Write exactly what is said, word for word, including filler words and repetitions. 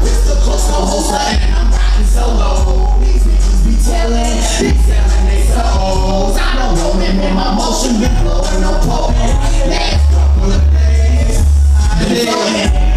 Pistol close, no holster, and I'm riding solo. These bitches be telling, be selling they souls. I don't know them in my motion, been blowing no potent. Last couple of days, I've been blowing.